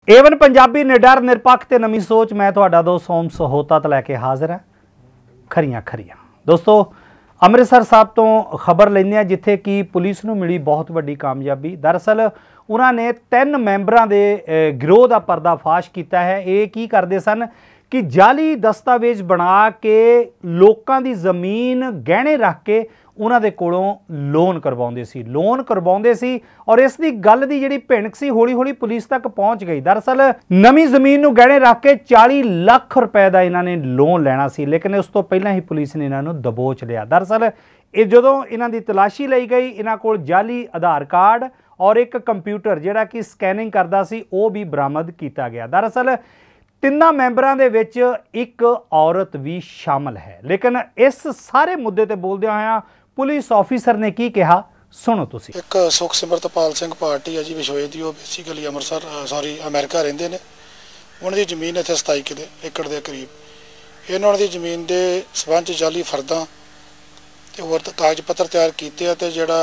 Avon Punjabi ਨਿਡਰ ਨਿਰਪੱਖ ਤੇ ਨਵੀਂ ਸੋਚ। मैं ਤੁਹਾਡਾ ਦੋਸਤ ਸੋਮ ਸਹੋਤਾ तो लैके हाजिर है खरियां खरियां। दोस्तों ਅੰਮ੍ਰਿਤਸਰ ਸਾਹਿਬ ਤੋਂ खबर ਲੈਂਦੇ हैं जिथे कि पुलिस ਨੂੰ मिली बहुत वड्डी कामयाबी। दरअसल उन्होंने 3 ਮੈਂਬਰਾਂ ਦੇ गिरोह का पर्दाफाश किया है। ये की करते सन कि जाली दस्तावेज बना के लोगों की जमीन गहने रख के उन्होंने कोलों लोन करवाते सी और इसकी गल की जिहड़ी भिणक सी हौली हौली पुलिस तक पहुँच गई। दरअसल नवीं जमीन नूं गहने रख के 40 लाख रुपए का इन्होंने लोन लेना सी, लेकिन उस तो पहला ही पुलिस ने इन्हों दबोच लिया। दरअसल ये जदों इन्हां दी तलाशी लई गई, इन्हां कोल जाली आधार कार्ड और एक कंप्यूटर जिहड़ा कि स्कैनिंग करदा सी वो भी बरामद किया गया। दरअसल 3 ਮੈਂਬਰਾਂ ਦੇ ਵਿੱਚ एक औरत भी शामिल है। लेकिन इस सारे मुद्दे ते बोलदे होया पुलिस ऑफिसर ने की कहा, सुनो तुसी। एक सुख सिमरतपाल सिंह पार्टी है जी विशोए दी, बेसिकली अमृतसर अमेरिका रहिंदे ने। उन्हां दी जमीन इत्थे 27 एकड़ के करीब इन्हां दी जमीन के संबंध जाली फर्दां ते होर कागज पत्र तैयार कीते ते जिहड़ा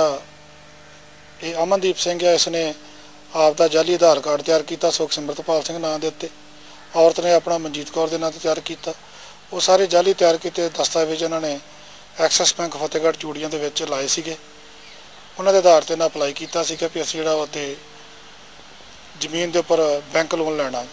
ये अमनदीप सिंह है इसने आप दा जाली आधार कार्ड तैयार किया सुख सिमरतपाल सिंह नाम के उत्ते, औरत ने अपना मनजीत कौर के नाम से तैयार किया। वो सारे जाली तैयार किए दस्तावेज इन्होंने एक्सिस बैंक फतेहगढ़ चूड़ियां दे विच लाए सीगे। उन्होंने आधार पर अपलाई किया भी असीं जिहड़ा उत्ते जमीन के उपर बैंक लोन लेना।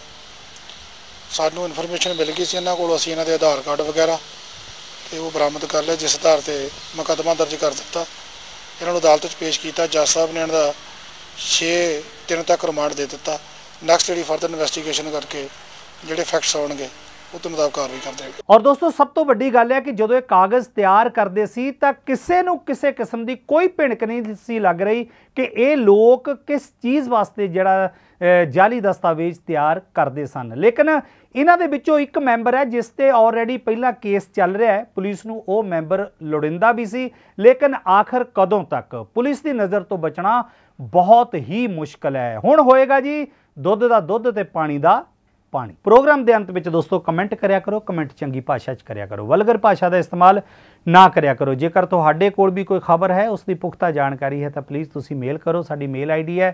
सानू इन्फॉर्मेशन मिल गई सी इन्हां कोलों, असीं इन्हां दे आधार कार्ड वगैरह तो वो बरामद कर लिया, जिस आधार पर मुकदमा दर्ज कर दिता। इन्हों अदालत में पेश किया। जज साहब ने इन्हां दा 6 दिन तक रिमांड दे दिता। नैक्सट जी फर्दर इन्वेस्टिगेशन करके ਜਿਹੜੇ फैक्ट्स ਆਉਣਗੇ ਉਸ ਮੁਤਾਬਕ ਕਾਰਵਾਈ ਕਰ ਦੇਣਗੇ। और दोस्तों सब तो वड्डी गल है कि जो ये कागज़ तैयार करते सी तां किसी नूं किसी किस्म की कोई भिणक नहीं सी लग रही कि ये लोग किस चीज़ वास्ते जिहड़ा जाली दस्तावेज तैयार करते सन। लेकिन इन्हां दे विचों एक मैंबर है जिस ते ऑलरेडी पहला केस चल रहा है। पुलिस नूं वो मैंबर लोड़िंदा भी सी, लेकिन आखिर कदों तक पुलिस की नज़र तो बचना बहुत ही मुश्किल है। हुण होएगा जी दुध दा दुध ते पानी दा पानी। प्रोग्राम के अंत में दोस्तों कमेंट करया करो, कमेंट चंगी भाषा च करया करो, वलगर भाषा का इस्तेमाल ना करया करो। जेकर तुहाडे कोल भी कोई खबर है उसकी पुख्ता जानकारी है तो प्लीज़ तुसी मेल करो। साडी मेल ID है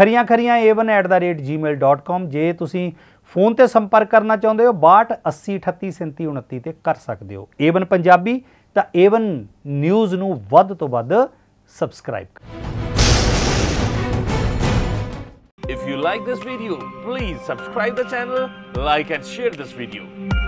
खरियां@a1@gmail.com। जे तुसी फोन ते संपर्क करना चाहते हो 62 80 38 37 29 ते कर सकते हो। A1 पंजाबी तो A1 न्यूज़ नूं वध तो वध सबसक्राइब करो। If you like this video, please subscribe the channel, like and share this video.